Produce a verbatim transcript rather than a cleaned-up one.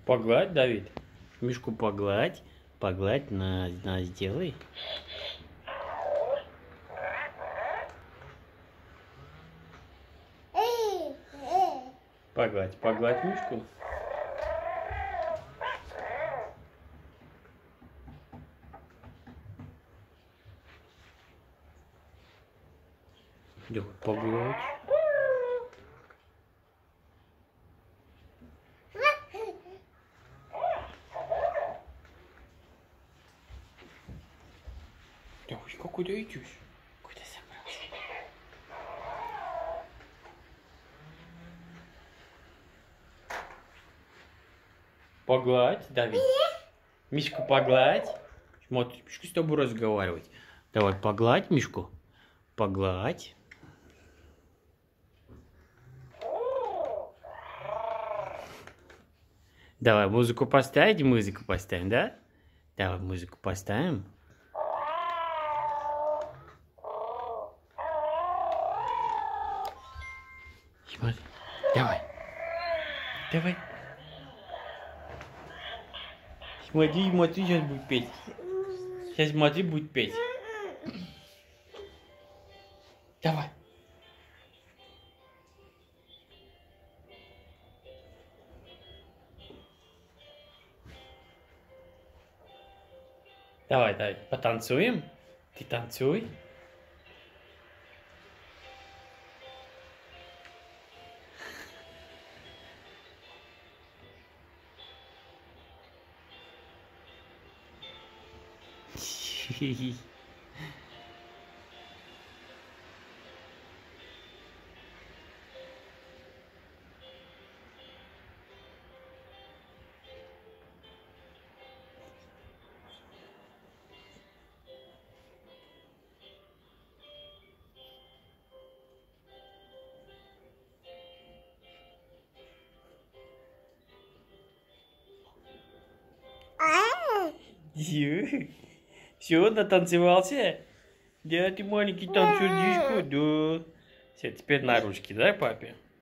Погладь, Давид. Мишку погладь. Погладь, на, на, сделай. Погладь, погладь мишку. Давай, погладь. Ой, куда идешь? Куда собрался? Погладь, Давид. Мишку погладь. Смотри, Мишка с тобой разговаривать. Давай, погладь Мишку. Погладь. Давай, музыку поставить, музыку поставим, да? Давай, музыку поставим. Смотри. Давай. Давай. Смотри, смотри, сейчас будет петь. Сейчас смотри, будет петь. Давай. Давай, давай, потанцуем. Ты танцуй. Хи-хи. Все, натанцевался? Да, ты маленький танцоришка, да. Все, теперь на ручки, да, папе?